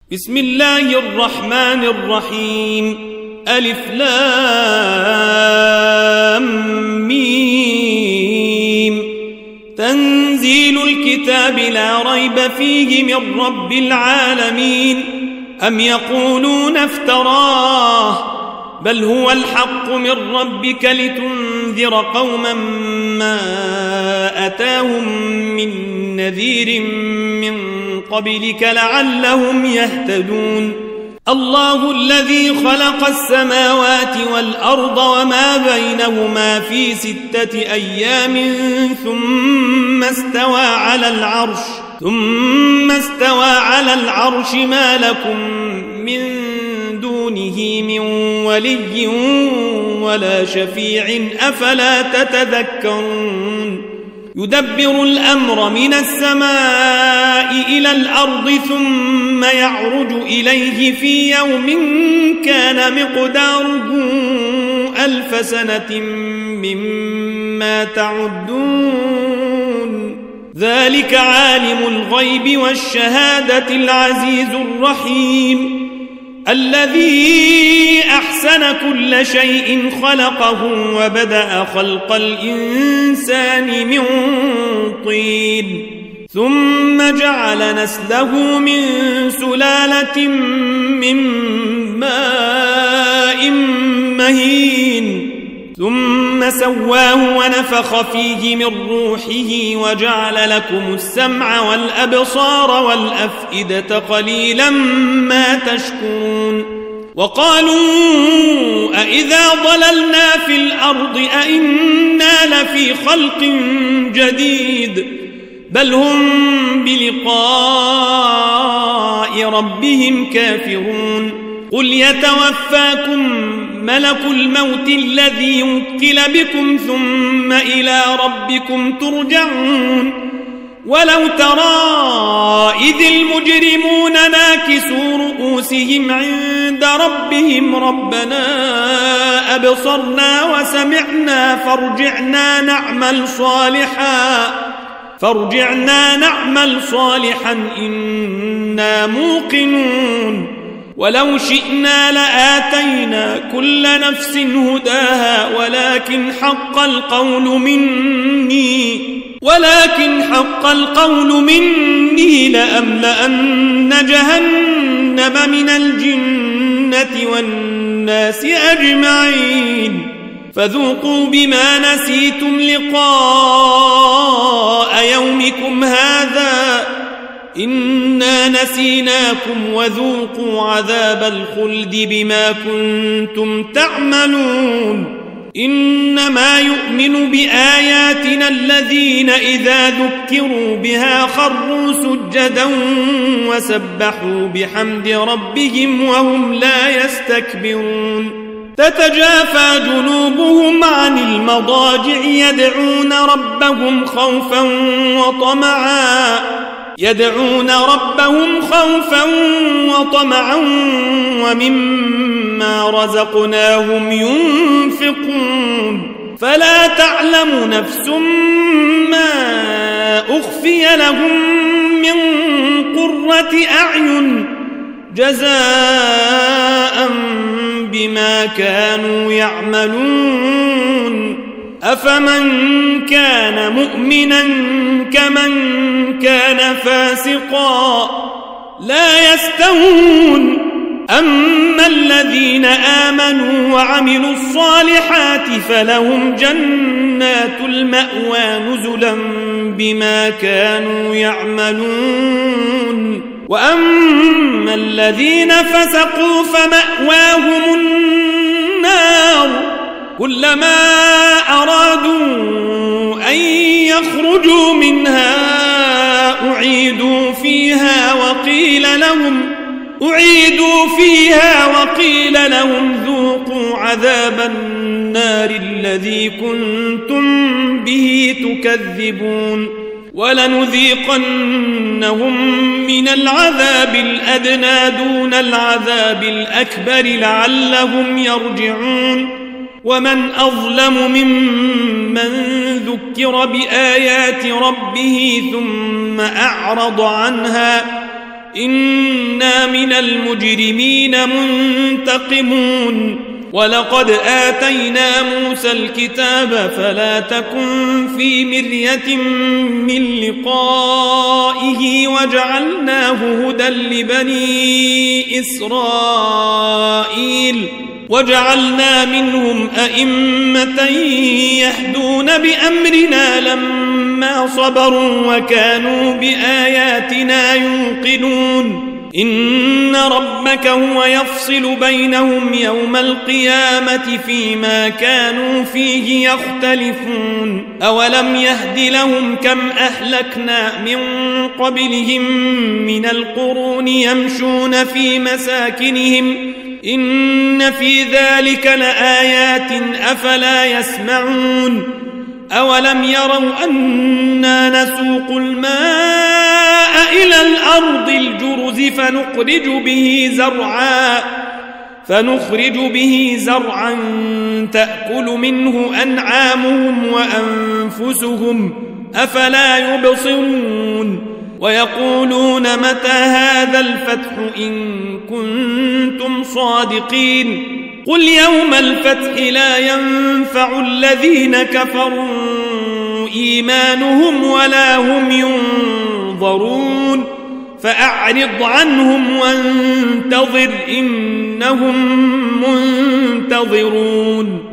بسم الله الرحمن الرحيم. ألف لام ميم. تنزيل الكتاب لا ريب فيه من رب العالمين. أم يقولون افتراه بل هو الحق من ربك لتنذر قوما ما أتاهم من نذير من قبلك لعلهم يهتدون. الله الذي خلق السماوات والأرض وما بينهما في 6 أيام ثم استوى على العرش ما لكم من دونه من ولي ولا شفيع أفلا تتذكرون. يدبر الأمر من السماء إلى الأرض ثم يعرج إليه في يوم كان مقداره 1000 سنة مما تعدون. ذلك عالم الغيب والشهادة العزيز الرحيم الذي أحسن كل شيء خلقه وبدأ خلق الإنسان من طين ثم جعل نسله من سلالة من ماء مهين ثم سواه ونفخ فيه من روحه وجعل لكم السمع والأبصار والأفئدة قليلا ما تشكرون. وقالوا أإذا ضللنا في الأرض أإنا لفي خلق جديد بل هم بلقاء ربهم كافرون. قل يتوفاكم ملك الموت الذي وكل بكم ثم إلى ربكم ترجعون. ولو ترى إذ المجرمون ناكسوا رؤوسهم عند ربهم ربنا أبصرنا وسمعنا فارجعنا نعمل صالحا إنا موقنون. ولو شئنا لآتينا كل نفس هداها ولكن حق القول مني لأملأن جهنم من الجنة والناس أجمعين. فذوقوا بما نسيتم لقاء يومكم هذا إنا نسيناكم وذوقوا عذاب الخلد بما كنتم تعملون. إنما يؤمن بآياتنا الذين إذا ذكروا بها خروا سجدا وسبحوا بحمد ربهم وهم لا يستكبرون. تتجافى جنوبهم عن المضاجع يدعون ربهم خوفا وطمعا ومما رزقناهم ينفقون. فلا تعلم نفس ما أخفي لهم من قرة أعين جزاء بما كانوا يعملون. أفمن كان مؤمنا كمن كان فاسقا لا يستوون. أما الذين آمنوا وعملوا الصالحات فلهم جنات المأوى نزلا بما كانوا يعملون. وأما الذين فسقوا فمأواهم النار كلما أرادوا أن يخرجوا منها أعيدوا فيها وقيل لهم ذوقوا عذاب النار الذي كنتم به تكذبون. ولنذيقنهم من العذاب الأدنى دون العذاب الأكبر لعلهم يرجعون. ومن أظلم ممن ذكر بآيات ربه ثم أعرض عنها إنا من المجرمين منتقمون ولقد آتينا موسى الكتاب فلا تكن في مرية من لقائه وجعلناه هدى لبني إسرائيل وجعلنا منهم أئمة يهدون بأمرنا لما صبروا وكانوا بآياتنا يوقنون إن ربك هو يفصل بينهم يوم القيامة فيما كانوا فيه يختلفون أولم يهد لهم كم أهلكنا من قبلهم من القرون يمشون في مساكنهم إن في ذلك لآيات أفلا يسمعون أولم يروا أنا نسوق الماء إلى الأرض الجرز فنخرج به زرعا تأكل منه أنعامهم وأنفسهم أفلا يبصرون ويقولون متى هذا الفتح إن كنتم صادقين قل يوم الفتح لا ينفع الذين كفروا إيمانهم ولا هم ينظرون فأعرض عنهم وانتظر إنهم منتظرون